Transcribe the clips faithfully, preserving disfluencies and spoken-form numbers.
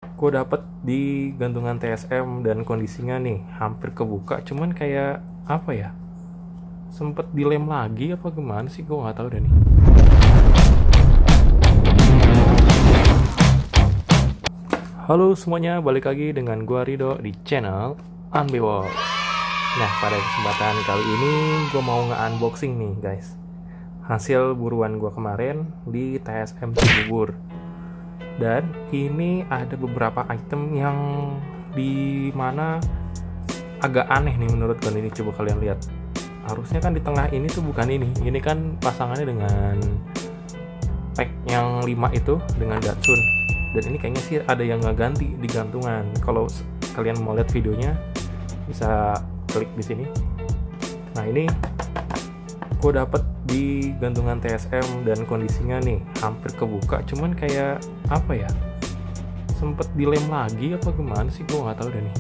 gue dapet di gantungan T S M dan kondisinya nih hampir kebuka, cuman kayak apa ya, sempet dilem lagi apa gimana sih, gue nggak tahu deh nih. Halo semuanya, balik lagi dengan gue Rido di channel Unbox. Nah, pada kesempatan kali ini gue mau nge-unboxing nih guys, hasil buruan gue kemarin di T S M Cibubur. Dan ini ada beberapa item yang dimana agak aneh nih menurut gue ini. Coba kalian lihat, harusnya kan di tengah ini tuh bukan ini. Ini kan pasangannya dengan pack yang lima itu dengan Datsun. Dan ini kayaknya sih ada yang nggak ganti di gantungan. Kalau kalian mau lihat videonya bisa klik di sini. Nah, ini gue dapet di gantungan T S M dan kondisinya nih hampir kebuka, cuman kayak apa ya, sempet dilem lagi apa gimana sih, gue nggak tahu deh nih.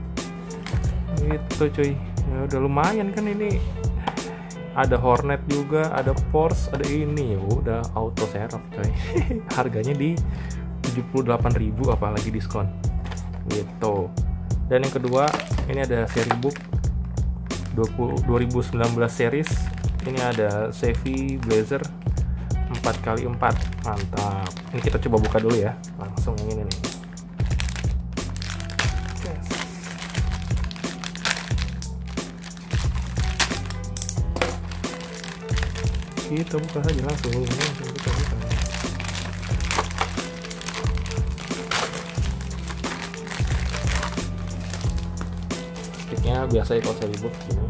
Gitu cuy, ya udah lumayan kan ini. Ada Hornet juga, ada Porsche, ada ini, ya udah auto serap coy. Harganya di tujuh puluh delapan ribu apalagi diskon gitu. Dan yang kedua, ini ada seri book dua ribu sembilan belas series. Ini ada Chevy Blazer empat kali empat, mantap. Ini kita coba buka dulu ya, langsung yang ini nih. Kita buka saja langsung, langsung kita buka. Plastiknya biasa ya kalau seri book gini.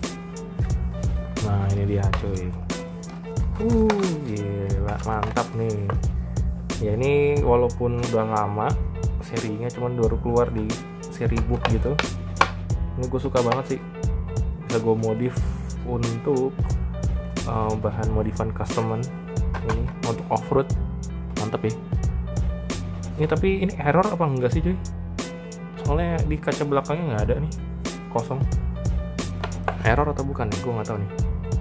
Nah, ini dia cuy. Uh, gila, mantap nih. Ya ini walaupun udah lama serinya, cuman baru keluar di seri book gitu. Ini gue suka banget sih. Bisa gue modif untuk uh, bahan modifan customer. Ini untuk off-road, mantap ya. Ini tapi ini error apa enggak sih cuy? Soalnya di kaca belakangnya nggak ada nih, kosong. Error atau bukan nih, gue nggak tahu nih.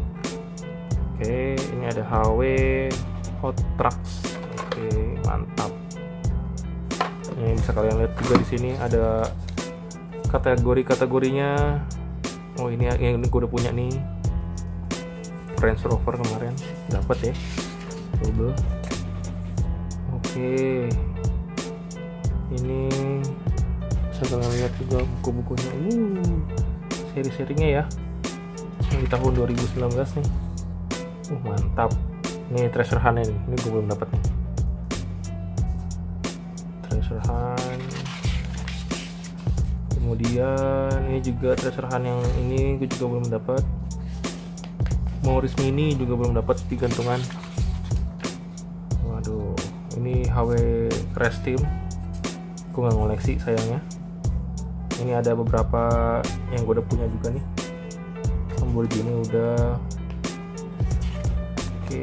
Oke, ini ada H W Hot Trucks. Oke, mantap. Ini bisa kalian lihat juga di sini ada kategori-kategorinya. Oh, ini yang ini gue udah punya nih. Range Rover kemarin dapat ya. Double. Oke. Ini bisa kalian lihat juga buku-bukunya. Uh, seri-serinya ya. Yang di tahun dua ribu sembilan belas nih. Uh, mantap. Ini treasure hunt-nya nih. Ini gue belum dapat nih. Treasure hunt. Kemudian ini juga treasure hunt yang ini gue juga belum dapat. Morris Mini juga belum dapat di gantungan. Waduh, ini H W Crash Team. Gue nggak ngoleksi sayangnya. Ini ada beberapa yang gue udah punya juga nih. Lamborghini udah. Oke.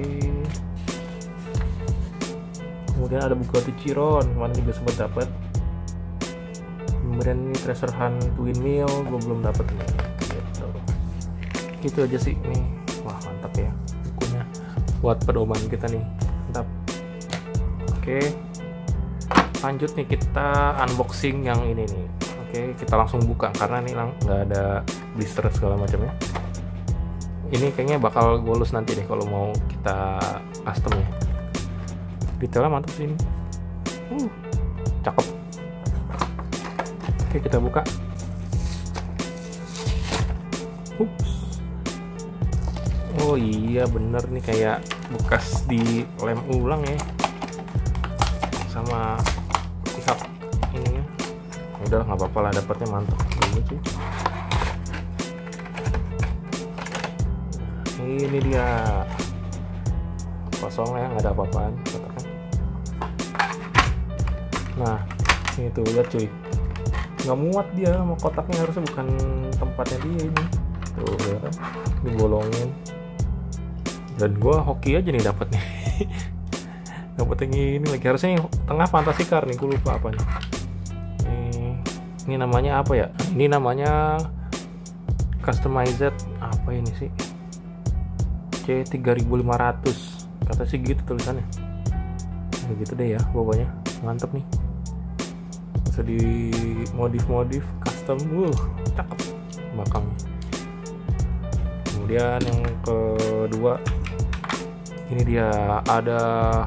Kemudian ada Bugatti Chiron, kemarin juga sempat dapat. Kemudian ini Treasure Hunt Twin Mill, gue belum dapat nih. Gitu. Gitu aja sih nih. Wah, mantap ya bukunya. Buat pedoman kita nih, mantap. Oke. Lanjut nih, kita unboxing yang ini nih. Oke, kita langsung buka karena nih nggak ada blister segala macamnya. Ini kayaknya bakal gue lus nanti deh kalau mau kita custom ya. Detailnya mantap sih ini. Uh, cakep. Oke, kita buka. Ups. Oh iya bener nih, kayak bekas di lem ulang ya. Sama pihak ininya. Udah nggak apa-apa lah, dapatnya mantap. Ini sih. Ini dia kosong ya, nggak ada apa-apaan kotaknya. Nah, ini tuh lihat cuy, nggak muat dia sama kotaknya, harusnya bukan tempatnya dia ini. Tuh ya kan, dibolongin. Dan gua hoki aja nih dapat nih. Dapat yang ini lagi, harusnya yang tengah Fantasy Car nih, gue lupa apa nih. Ini, ini namanya apa ya? Ini namanya Customized apa ini sih? C tiga ribu lima ratus kata sih gitu tulisannya. Begitu deh ya, pokoknya mantep nih. bisa di modif-modif custom. Uh cakep belakangnya. Kemudian yang kedua ini dia ada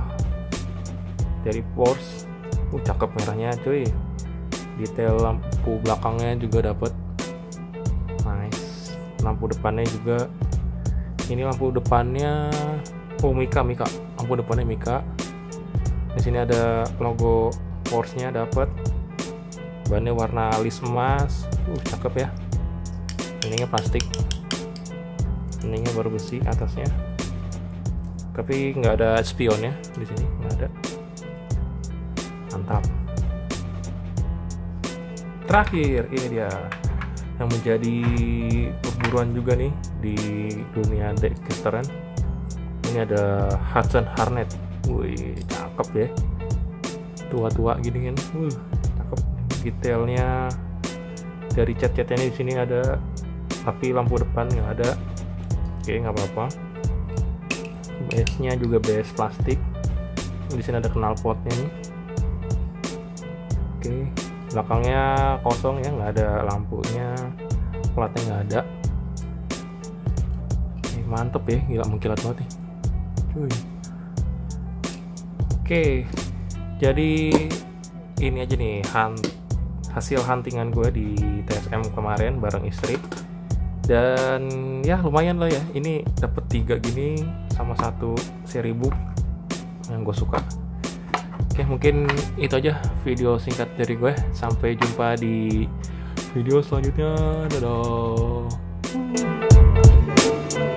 dari Porsche. Uh cakep merahnya cuy. Detail lampu belakangnya juga dapat. Nice. Lampu depannya juga. Ini lampu depannya oh Mika Mika. Lampu depannya Mika. Di sini ada logo Porsche-nya dapat. Bannya warna alis emas. Uh cakep ya. Ininya plastik. Ininya baru besi atasnya. Tapi nggak ada spionnya di sini, nggak ada. Mantap. Terakhir ini dia yang menjadi perburuan juga nih di dunia Dexteran. Ini ada Hudson Hornet. Wih cakep ya, tua-tua gini kan. Uh cakep. Detailnya dari cat-catnya di sini ada, tapi lampu depan nggak ada. Oke nggak apa-apa. Base-nya juga base plastik. Di sini ada knalpotnya nih. Oke. Belakangnya kosong ya, nggak ada lampunya, platnya nggak ada. Eh, mantep ya, gila mengkilat banget nih cuy. Oke, jadi ini aja nih hunt, hasil huntingan gue di T S M kemarin bareng istri. Dan ya lumayan lah ya, ini dapet tiga gini sama satu seri book yang gue suka. Oke, mungkin itu aja video singkat dari gue. Sampai jumpa di video selanjutnya. Dadah.